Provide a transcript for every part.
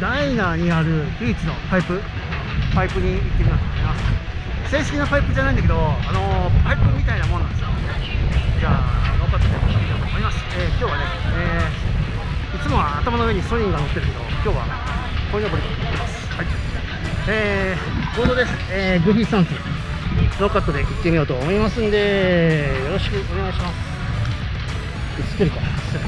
ダイナーにある唯一のパイプに行ってみようと思います。正式なパイプじゃないんだけど、パイプみたいなもんなんですよ。じゃあノーカットでやってみようと思います。今日はね、いつもは頭の上にソニーが乗ってるけど、今日はこいのぼりに乗ってます。はい、ボードです。グーフィースタンスノーカットで行ってみようと思いますんで、よろしくお願いします。映ってるか。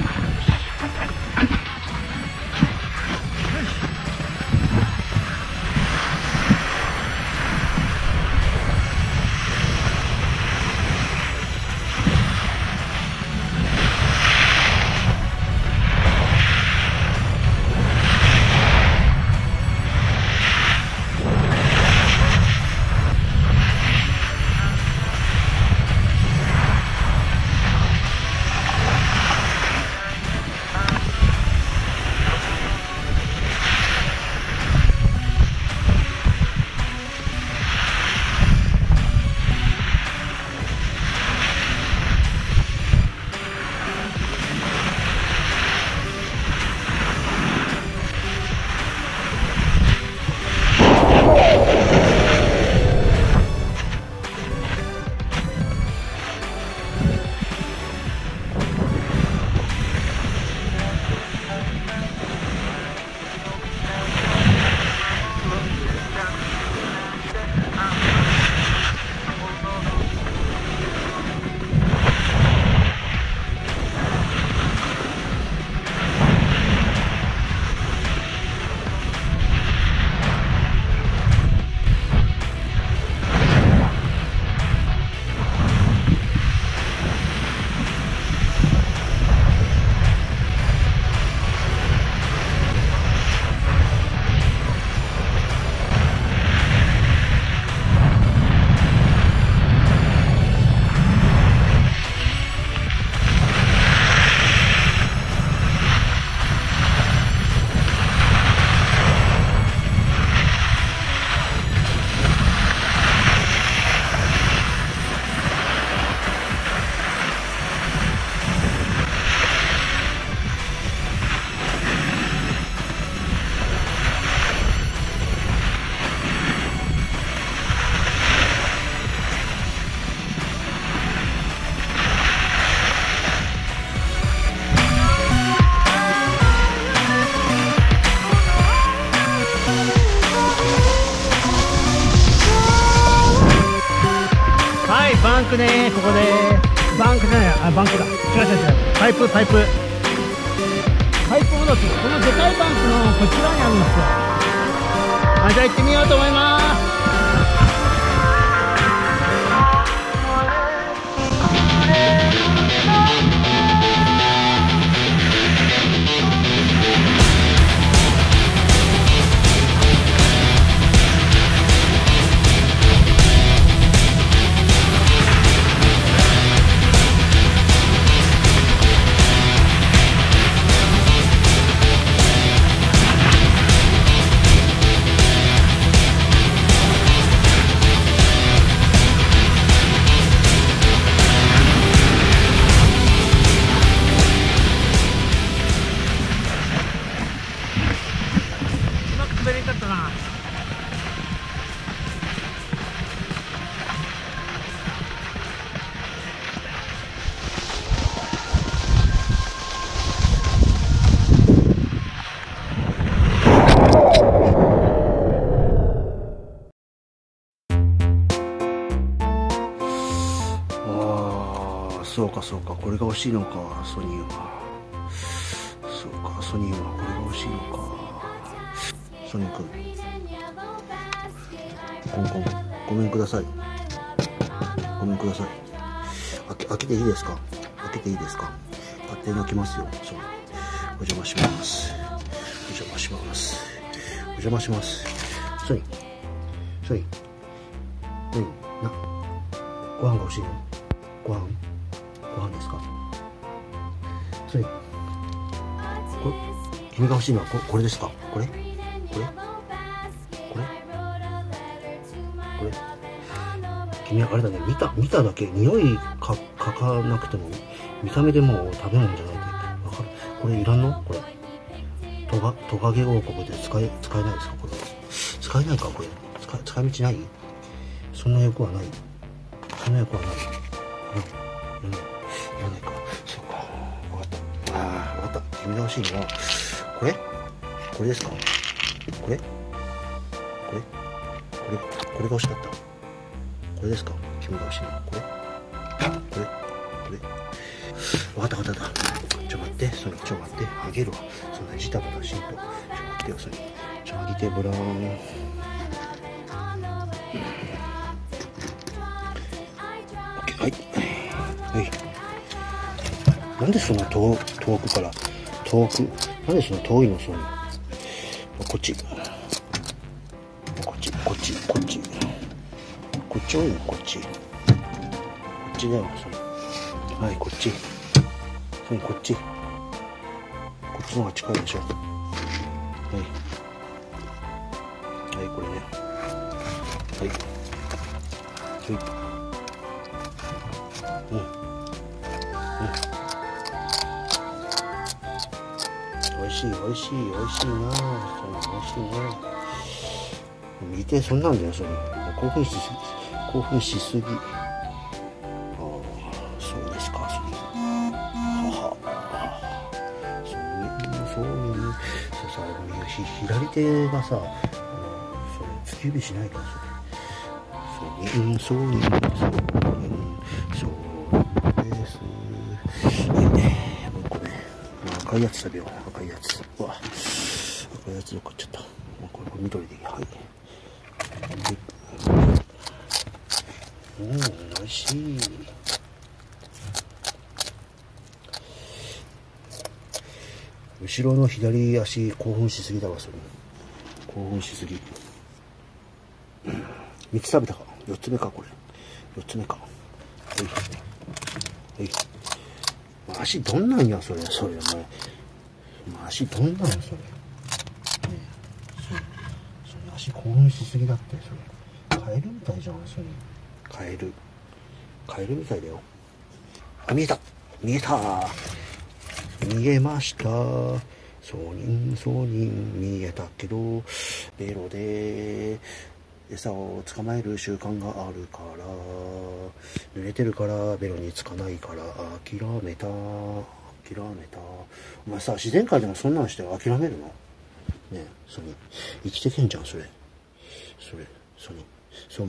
バンクね、ここでバンクじゃない、バンクだ、違う、パイプもどき、このでかいバンクのこちらにあるんですよ。じゃあ行ってみようと思います。滑りたったな。そうかそうか、これが欲しいのか、ソニーは。そうか、ソニーはこれが欲しいのか。ソニー君、コンコン、ごめんください。ごめんください。開けていいですか？開けていいですか？勝手に開けますよ。そう。お邪魔します。お邪魔します。お邪魔します。ソニー。ソニー。何？ご飯が欲しいの？ご飯ですか？ソニー。君が欲しいのはこれですか？これ君はあれだね、見ただけ、匂い嗅かなくても見た目でもう食べ物じゃないってわかる。これいらんの？これトカゲ王国で使えないですかこれ。使えないかこれ。使い道ない？そんな欲はない。そんな欲はない。いらないか。そうか。わかった。わかった。君が欲しいのは、これですか？これが欲しかった。これですか？君が欲しいのは、これ。わかった。ちょ待って、それ、ちょ待って、あげるわ。そんなジタバタしんと。ちょ待ってよ、それ。ちょ、右手ブラーン。はい。なんでそんな遠くから、なんでそんな遠いの、その。こっちおい、こっちだよ、それ。はい、こっち。こっちの方が近いでしょ。はい、これね。はい。おいしいな。それ美味しいな。見て、そんなんだよ、それ。興奮しすぎ。そうですか、それ。左手がさ、それ突き指しないからそうです。もう一個ね、赤いやつ食べよう。赤いやつどっか行っちゃった。もうこれ緑でいい。はい。美味しい。後ろの左足興奮しすぎだわ、それ。興奮しすぎ。3つ食べたか。4つ目か、これ。4つ目か。はい。足どんなんや、それ、お前。足どんなんや、それ。それ足興奮しすぎだって、それ。カエルみたいじゃん、それ。カエルみたいだよ。あ、見えました。そうに見えたけど、ベロで餌を捕まえる習慣があるから、濡れてるからベロにつかないから諦めた。お前さ、自然界でもそんなんして諦めるの？ねえ、ソニー。生きてけんじゃん、それ。ソニー。そう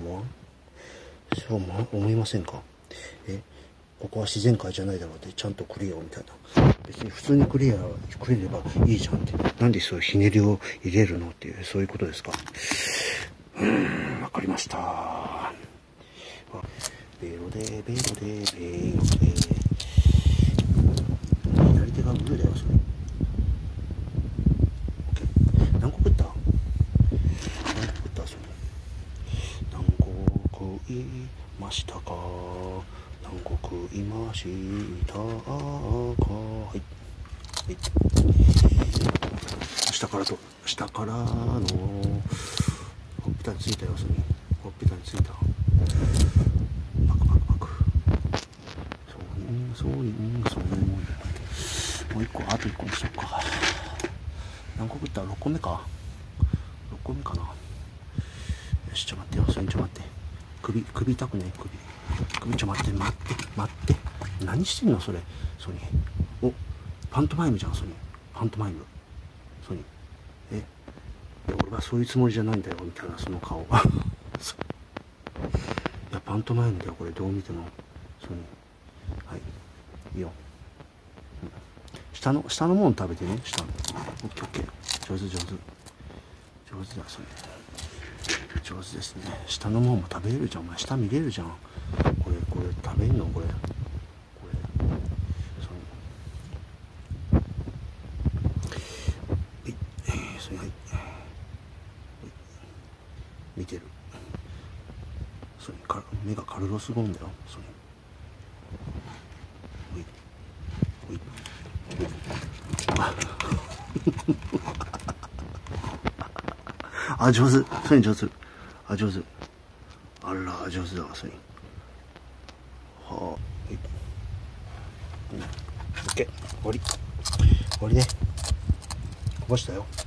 思いませんか？ここは自然界じゃないだろうって、ちゃんとクリアをみたいな。別に普通にクリアればいいじゃんって。なんでそういうひねりを入れるのっていう、そういうことですか。わかりました。ベロで。左手がグーだよ、それ。何個食ったそれ。何個食いましたか？何個食いましたか？はい。下からのほっぺたについたよ、それ。ほっぺたについた。パク。そうもう一個、あと一個にしよっか。何個食った？ 6 個目か。6個目かな。よし、ちょ待ってよ、それにちょ待って。首痛くね、首ちょ待って。何してんの、それ。ソニー。お、パントマイムじゃん、ソニー。パントマイム。ソニー。俺はそういうつもりじゃないんだよ、みたいな、その顔。いや、パントマイムだよ、これ、どう見ても。ソニー。はい。いいよ。下のもん食べてね、下の。オッケー。上手だ、それ。上手ですね。下のもんも食べれるじゃん、お前。下見れるじゃん。これ食べんの、これ。はい。見てる。それ目がカルロス・ゴーンだよ。それ。あ、上手。それ上手。あ、上手。あら、上手だわ、それ。はあ。オッケー。終わりね。 こぼしたよ。